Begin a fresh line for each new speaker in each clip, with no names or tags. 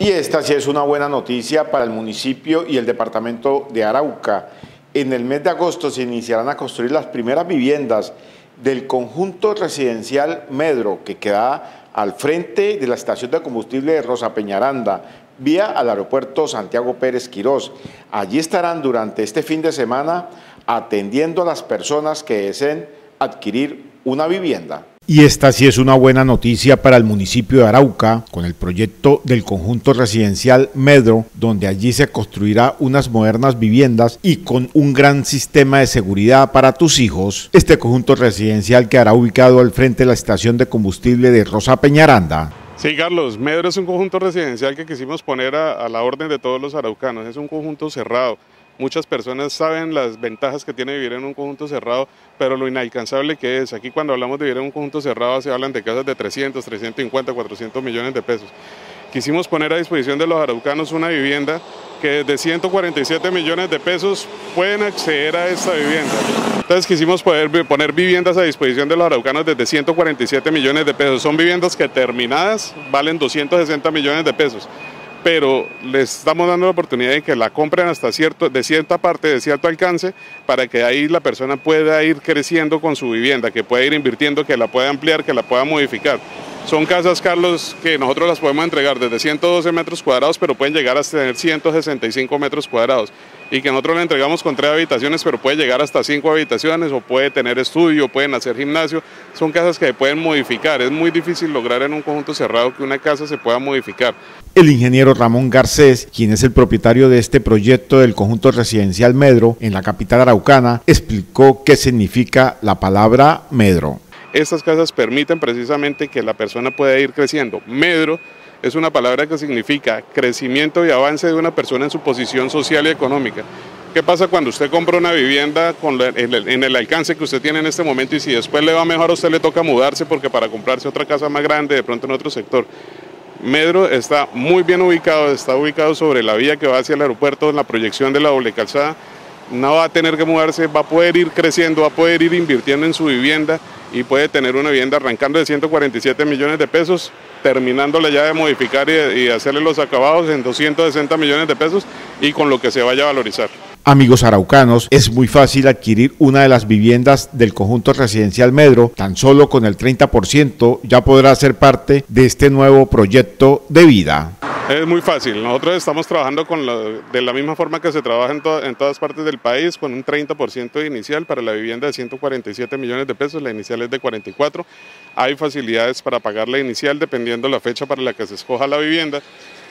Y esta sí es una buena noticia para el municipio y el departamento de Arauca. En el mes de agosto se iniciarán a construir las primeras viviendas del conjunto residencial Medro, que queda al frente de la estación de combustible de Rosa Peñaranda, vía al aeropuerto Santiago Pérez Quirós. Allí estarán durante este fin de semana atendiendo a las personas que deseen adquirir una vivienda. Y esta sí es una buena noticia para el municipio de Arauca, con el proyecto del conjunto residencial Medro, donde allí se construirá unas modernas viviendas y con un gran sistema de seguridad para tus hijos. Este conjunto residencial quedará ubicado al frente de la estación de combustible de Rosa Peñaranda.
Sí, Carlos, Medro es un conjunto residencial que quisimos poner a la orden de todos los araucanos. Es un conjunto cerrado. Muchas personas saben las ventajas que tiene vivir en un conjunto cerrado, pero lo inalcanzable que es. Aquí cuando hablamos de vivir en un conjunto cerrado se hablan de casas de 300, 350, 400 millones de pesos. Quisimos poner a disposición de los araucanos una vivienda que de 147 millones de pesos pueden acceder a esta vivienda. Entonces quisimos poner viviendas a disposición de los araucanos desde 147 millones de pesos. Son viviendas que terminadas valen 260 millones de pesos. Pero les estamos dando la oportunidad de que la compren hasta de cierta parte, de cierto alcance, para que ahí la persona pueda ir creciendo con su vivienda, que pueda ir invirtiendo, que la pueda ampliar, que la pueda modificar. Son casas, Carlos, que nosotros las podemos entregar desde 112 metros cuadrados, pero pueden llegar hasta tener 165 metros cuadrados. Y que nosotros le entregamos con 3 habitaciones, pero puede llegar hasta 5 habitaciones, o puede tener estudio, pueden hacer gimnasio. Son casas que se pueden modificar. Es muy difícil lograr en un conjunto cerrado que una casa se pueda modificar.
El ingeniero Ramón Garcés, quien es el propietario de este proyecto del conjunto residencial Medro en la capital araucana, explicó qué significa la palabra Medro.
Estas casas permiten precisamente que la persona pueda ir creciendo. Medro es una palabra que significa crecimiento y avance de una persona en su posición social y económica. ¿Qué pasa cuando usted compra una vivienda en el alcance que usted tiene en este momento y si después le va mejor a usted le toca mudarse porque para comprarse otra casa más grande de pronto en otro sector? Medro está muy bien ubicado, está ubicado sobre la vía que va hacia el aeropuerto en la proyección de la doble calzada. No va a tener que mudarse, va a poder ir creciendo, va a poder ir invirtiendo en su vivienda y puede tener una vivienda arrancando de 147 millones de pesos, terminándola ya de modificar y hacerle los acabados en 260 millones de pesos y con lo que se vaya a valorizar.
Amigos araucanos, es muy fácil adquirir una de las viviendas del conjunto residencial Medro, tan solo con el 30% ya podrá ser parte de este nuevo proyecto de vida.
Es muy fácil, nosotros estamos trabajando de la misma forma que se trabaja en todas partes del país, con un 30% inicial para la vivienda de 147 millones de pesos, la inicial es de 44, hay facilidades para pagar la inicial dependiendo la fecha para la que se escoja la vivienda.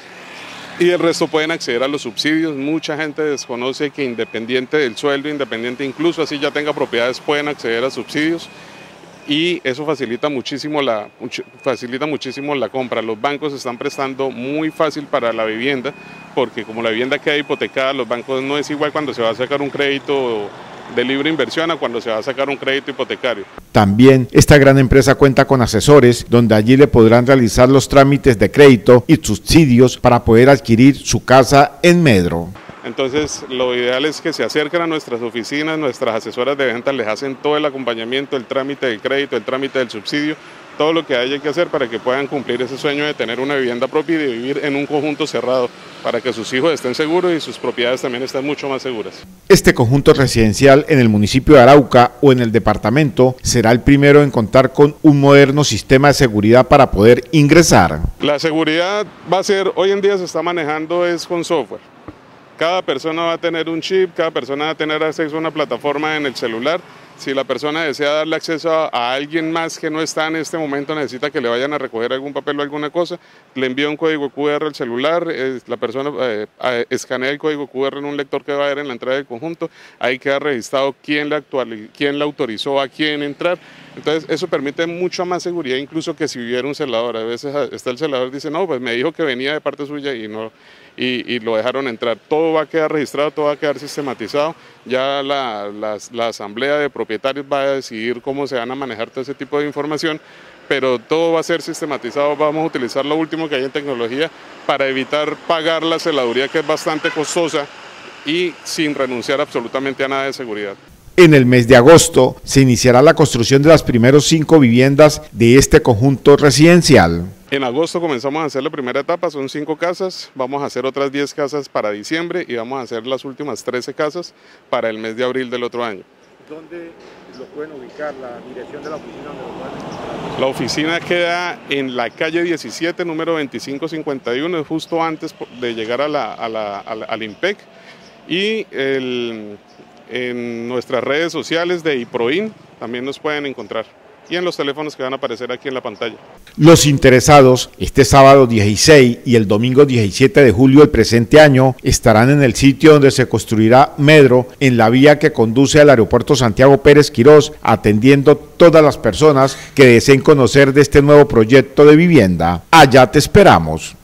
Y el resto pueden acceder a los subsidios. Mucha gente desconoce que independiente del sueldo, independiente incluso así ya tenga propiedades, pueden acceder a subsidios y eso facilita muchísimo la compra. Los bancos están prestando muy fácil para la vivienda porque como la vivienda queda hipotecada, los bancos no es igual cuando se va a sacar un crédito de libre inversión a cuando se va a sacar un crédito hipotecario.
También esta gran empresa cuenta con asesores donde allí le podrán realizar los trámites de crédito y subsidios para poder adquirir su casa en Medro.
Entonces lo ideal es que se acerquen a nuestras oficinas, nuestras asesoras de ventas les hacen todo el acompañamiento, el trámite del crédito, el trámite del subsidio, todo lo que haya que hacer para que puedan cumplir ese sueño de tener una vivienda propia y de vivir en un conjunto cerrado, para que sus hijos estén seguros y sus propiedades también estén mucho más seguras.
Este conjunto residencial en el municipio de Arauca o en el departamento será el primero en contar con un moderno sistema de seguridad para poder ingresar.
La seguridad va a ser, hoy en día se está manejando es con software. Cada persona va a tener un chip, cada persona va a tener acceso a una plataforma en el celular. Si la persona desea darle acceso a alguien más que no está en este momento, necesita que le vayan a recoger algún papel o alguna cosa, le envía un código QR al celular, la persona escanea el código QR en un lector que va a haber en la entrada del conjunto, ahí queda registrado quién le autorizó a quién entrar. Entonces eso permite mucha más seguridad incluso que si hubiera un celador. A veces está el celador y dice, no, pues me dijo que venía de parte suya y no... Y lo dejaron entrar. Todo va a quedar registrado, todo va a quedar sistematizado. Ya la asamblea de propietarios va a decidir cómo se van a manejar todo ese tipo de información, pero todo va a ser sistematizado. Vamos a utilizar lo último que hay en tecnología para evitar pagar la celaduría, que es bastante costosa, y sin renunciar absolutamente a nada de seguridad.
En el mes de agosto se iniciará la construcción de las primeras 5 viviendas de este conjunto residencial.
En agosto comenzamos a hacer la primera etapa, son 5 casas, vamos a hacer otras 10 casas para diciembre y vamos a hacer las últimas 13 casas para el mes de abril del otro año.
¿Dónde lo pueden ubicar, la dirección de la oficina donde lo pueden encontrar?
La oficina queda en la calle 17, número 2551, es justo antes de llegar al IMPEC, y en nuestras redes sociales de IPROIN también nos pueden encontrar, y en los teléfonos que van a aparecer aquí en la pantalla.
Los interesados, este sábado 16 y el domingo 17 de julio del presente año, estarán en el sitio donde se construirá Medro, en la vía que conduce al aeropuerto Santiago Pérez Quirós, atendiendo todas las personas que deseen conocer de este nuevo proyecto de vivienda. Allá te esperamos.